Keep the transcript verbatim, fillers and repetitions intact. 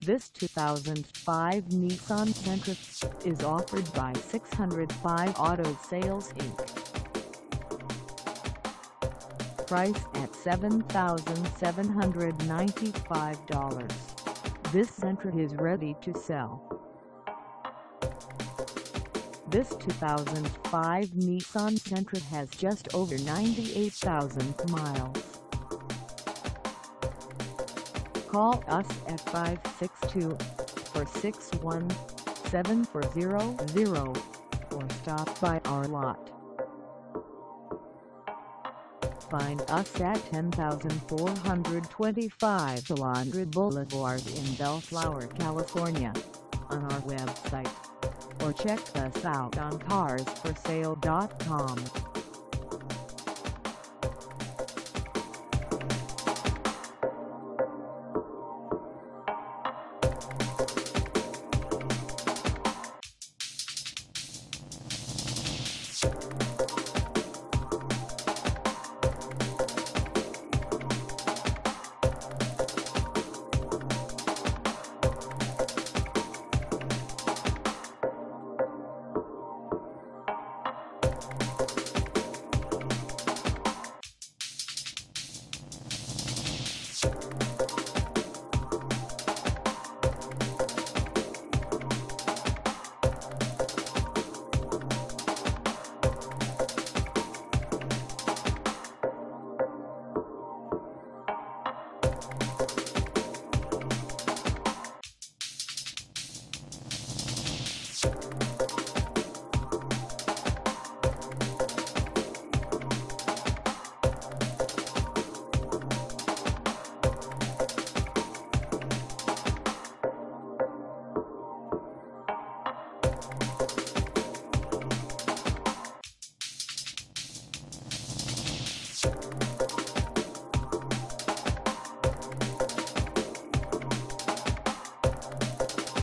This two thousand five Nissan Sentra is offered by six oh five Auto Sales Incorporated. Price at seven thousand seven hundred ninety-five dollars. This Sentra is ready to sell. This two thousand five Nissan Sentra has just over ninety-eight thousand miles. Call us at five six two, four six one, seven four zero zero or stop by our lot. Find us at ten thousand four hundred twenty-five Alondra Boulevard in Bellflower, California, on our website, or check us out on cars for sale dot com. You